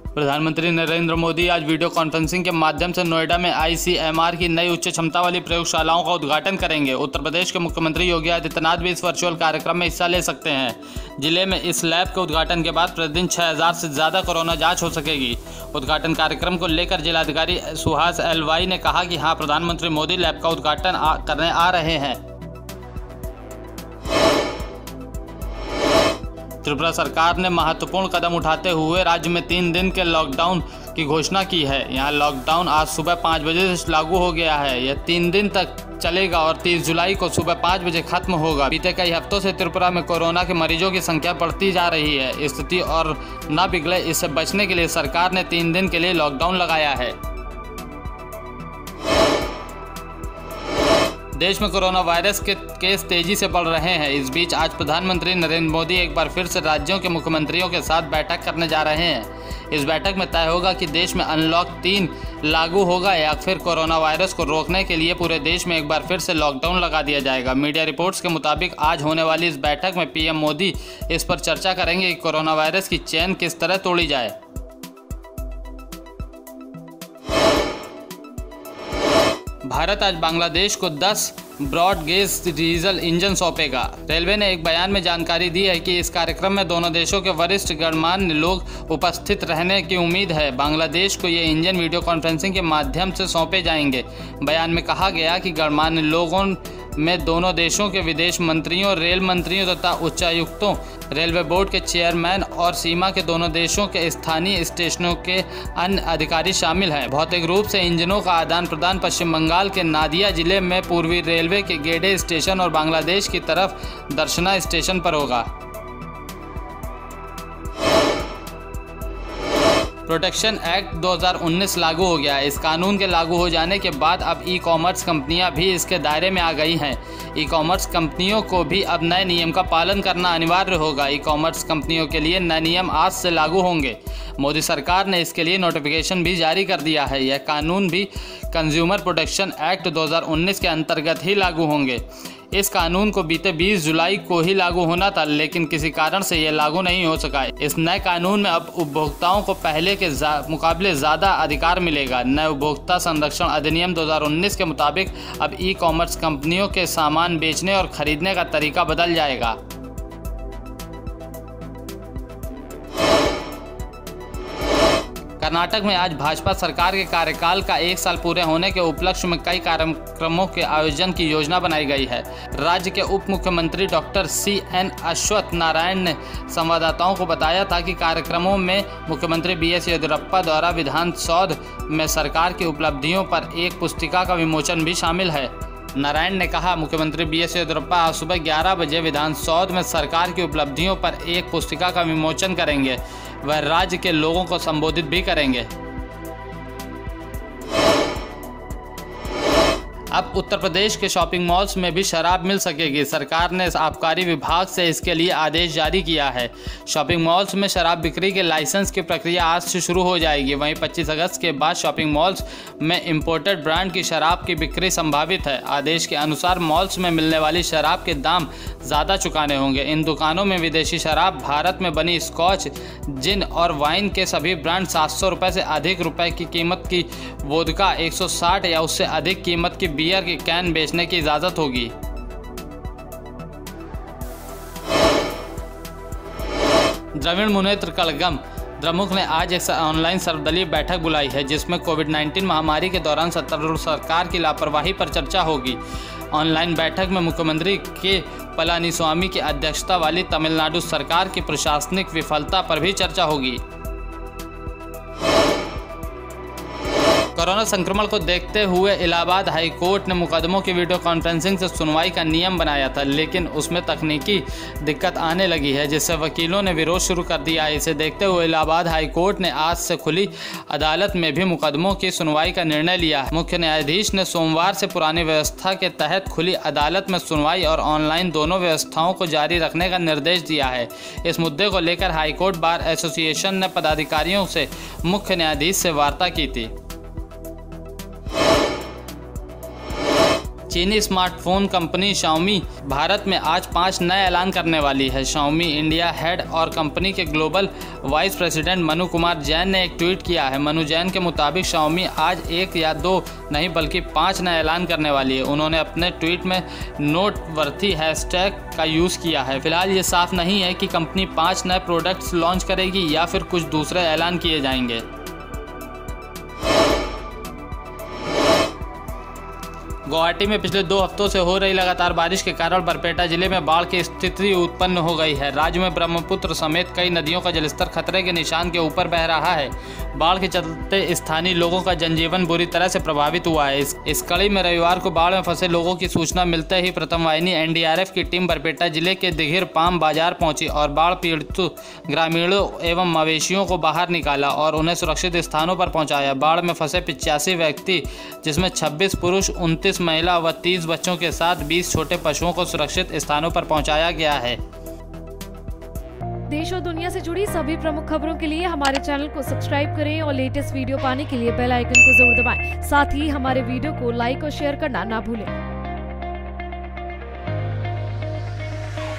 प्रधानमंत्री नरेंद्र मोदी आज video conferencing के माध्यम से नोएडा में ICMR की नई उच्च क्षमता वाली प्रयोगशालाओं का उद्घाटन करेंगे। उत्तर प्रदेश के मुख्यमंत्री योगी आदित्यनाथ भी इस वर्चुअल कार्यक्रम में हिस्सा ले सकते हैं। जिले में इस लैब के उद्घाटन के बाद प्रतिदिन 6000 से ज़्यादा कोरोना जांच हो सकेगी। उद्घाटन कार्यक्रम को लेकर जिलाधिकारी सुहास LY ने कहा कि हाँ, प्रधानमंत्री मोदी लैब का उद्घाटन करने आ रहे हैं। त्रिपुरा सरकार ने महत्वपूर्ण कदम उठाते हुए राज्य में 3 दिन के लॉकडाउन की घोषणा की है। यहाँ लॉकडाउन आज सुबह 5 बजे से लागू हो गया है। यह 3 दिन तक चलेगा और 30 जुलाई को सुबह 5 बजे खत्म होगा। बीते कई हफ्तों से त्रिपुरा में कोरोना के मरीजों की संख्या बढ़ती जा रही है। स्थिति और न बिगड़े, इससे बचने के लिए सरकार ने 3 दिन के लिए लॉकडाउन लगाया है। देश में कोरोना वायरस के केस तेजी से बढ़ रहे हैं। इस बीच आज प्रधानमंत्री नरेंद्र मोदी एक बार फिर से राज्यों के मुख्यमंत्रियों के साथ बैठक करने जा रहे हैं। इस बैठक में तय होगा कि देश में अनलॉक 3 लागू होगा या फिर कोरोना वायरस को रोकने के लिए पूरे देश में एक बार फिर से लॉकडाउन लगा दिया जाएगा। मीडिया रिपोर्ट्स के मुताबिक आज होने वाली इस बैठक में PM मोदी इस पर चर्चा करेंगे कि कोरोना वायरस की चेन किस तरह तोड़ी जाए। भारत आज बांग्लादेश को 10 ब्रॉड गेज डीजल इंजन सौंपेगा। रेलवे ने एक बयान में जानकारी दी है कि इस कार्यक्रम में दोनों देशों के वरिष्ठ गणमान्य लोग उपस्थित रहने की उम्मीद है। बांग्लादेश को ये इंजन वीडियो कॉन्फ्रेंसिंग के माध्यम से सौंपे जाएंगे। बयान में कहा गया कि गणमान्य लोगों में दोनों देशों के विदेश मंत्रियों, रेल मंत्रियों तथा उच्चायुक्तों, रेलवे बोर्ड के चेयरमैन और सीमा के दोनों देशों के स्थानीय स्टेशनों के अन्य अधिकारी शामिल हैं। भौतिक रूप से इंजनों का आदान प्रदान पश्चिम बंगाल के नादिया जिले में पूर्वी रेलवे के गेडे स्टेशन और बांग्लादेश की तरफ दर्शना स्टेशन पर होगा। प्रोटेक्शन एक्ट 2019 लागू हो गया है। इस कानून के लागू हो जाने के बाद अब ई-कॉमर्स कंपनियां भी इसके दायरे में आ गई हैं। ई-कॉमर्स कंपनियों को भी अब नए नियम का पालन करना अनिवार्य होगा। ई-कॉमर्स कंपनियों के लिए नए नियम आज से लागू होंगे। मोदी सरकार ने इसके लिए नोटिफिकेशन भी जारी कर दिया है। यह कानून भी कंज्यूमर प्रोटेक्शन एक्ट 2019 के अंतर्गत ही लागू होंगे। इस कानून को बीते 20 जुलाई को ही लागू होना था, लेकिन किसी कारण से यह लागू नहीं हो सका। इस नए कानून में अब उपभोक्ताओं को पहले के मुकाबले ज़्यादा अधिकार मिलेगा। नए उपभोक्ता संरक्षण अधिनियम 2019 के मुताबिक अब ई-कॉमर्स कंपनियों के सामान बेचने और खरीदने का तरीका बदल जाएगा। कर्नाटक में आज भाजपा सरकार के कार्यकाल का 1 साल पूरे होने के उपलक्ष्य में कई कार्यक्रमों के आयोजन की योजना बनाई गई है। राज्य के उप मुख्यमंत्री डॉक्टर CN अश्वत्थ नारायण ने संवाददाताओं को बताया था कि कार्यक्रमों में मुख्यमंत्री BS येदियुरप्पा द्वारा विधान सौध में सरकार की उपलब्धियों पर एक पुस्तिका का विमोचन भी शामिल है। नारायण ने कहा, मुख्यमंत्री BS येदियुरप्पा आज सुबह 11 बजे विधान सौध में सरकार की उपलब्धियों पर एक पुस्तिका का विमोचन करेंगे। वह राज्य के लोगों को संबोधित भी करेंगे। अब उत्तर प्रदेश के शॉपिंग मॉल्स में भी शराब मिल सकेगी। सरकार ने आबकारी विभाग से इसके लिए आदेश जारी किया है। शॉपिंग मॉल्स में शराब बिक्री के लाइसेंस की प्रक्रिया आज से शुरू हो जाएगी। वहीं 25 अगस्त के बाद शॉपिंग मॉल्स में इंपोर्टेड ब्रांड की शराब की बिक्री संभावित है। आदेश के अनुसार मॉल्स में मिलने वाली शराब के दाम ज़्यादा चुकाने होंगे। इन दुकानों में विदेशी शराब, भारत में बनी स्कॉच, जिन और वाइन के सभी ब्रांड 700 रुपये से अधिक रुपए की कीमत की वोदका, 160 या उससे अधिक कीमत की बियर की कैन बेचने की इजाजत होगी। द्रविड़ मुनेत्र कड़गम द्रमुक ने आज एक ऑनलाइन सर्वदलीय बैठक बुलाई है, जिसमें कोविड-19 महामारी के दौरान सत्तारूढ़ सरकार की लापरवाही पर चर्चा होगी। ऑनलाइन बैठक में मुख्यमंत्री के पलानीस्वामी की अध्यक्षता वाली तमिलनाडु सरकार की प्रशासनिक विफलता पर भी चर्चा होगी। कोरोना संक्रमण को देखते हुए इलाहाबाद हाई कोर्ट ने मुकदमों की वीडियो कॉन्फ्रेंसिंग से सुनवाई का नियम बनाया था, लेकिन उसमें तकनीकी दिक्कत आने लगी है, जिससे वकीलों ने विरोध शुरू कर दिया है। इसे देखते हुए इलाहाबाद हाई कोर्ट ने आज से खुली अदालत में भी मुकदमों की सुनवाई का निर्णय लिया है। मुख्य न्यायाधीश ने सोमवार से पुरानी व्यवस्था के तहत खुली अदालत में सुनवाई और ऑनलाइन दोनों व्यवस्थाओं को जारी रखने का निर्देश दिया है। इस मुद्दे को लेकर हाईकोर्ट बार एसोसिएशन ने पदाधिकारियों से मुख्य न्यायाधीश से वार्ता की थी। चीनी स्मार्टफोन कंपनी Xiaomi भारत में आज 5 नए ऐलान करने वाली है। Xiaomi इंडिया हेड और कंपनी के global vice president Manu Kumar Jain ने एक ट्वीट किया है। मनु जैन के मुताबिक Xiaomi आज 1 या 2 नहीं बल्कि 5 नए ऐलान करने वाली है। उन्होंने अपने ट्वीट में नोटवर्थी हैशटैग का यूज़ किया है। फिलहाल ये साफ नहीं है कि कंपनी 5 नए प्रोडक्ट्स लॉन्च करेगी या फिर कुछ दूसरे ऐलान किए जाएंगे। गुवाहाटी में पिछले 2 हफ्तों से हो रही लगातार बारिश के कारण बरपेटा जिले में बाढ़ की स्थिति उत्पन्न हो गई है। राज्य में ब्रह्मपुत्र समेत कई नदियों का जलस्तर खतरे के निशान के ऊपर बह रहा है। बाढ़ के चलते स्थानीय लोगों का जनजीवन बुरी तरह से प्रभावित हुआ है। इस कड़ी में रविवार को बाढ़ में फंसे लोगों की सूचना मिलते ही प्रथम वाहिनी NDRF की टीम बरपेटा जिले के दिघिर पाम बाजार पहुंची और बाढ़ पीड़ित ग्रामीणों एवं मवेशियों को बाहर निकाला और उन्हें सुरक्षित स्थानों पर पहुंचाया। बाढ़ में फंसे 85 व्यक्ति जिसमें 26 पुरुष, 29 महिला व 30 बच्चों के साथ 20 छोटे पशुओं को सुरक्षित स्थानों पर पहुंचाया गया है। देश और दुनिया से जुड़ी सभी प्रमुख खबरों के लिए हमारे चैनल को सब्सक्राइब करें और लेटेस्ट वीडियो पाने के लिए बेल आइकन को जरूर दबाएं। साथ ही हमारे वीडियो को लाइक और शेयर करना ना भूलें।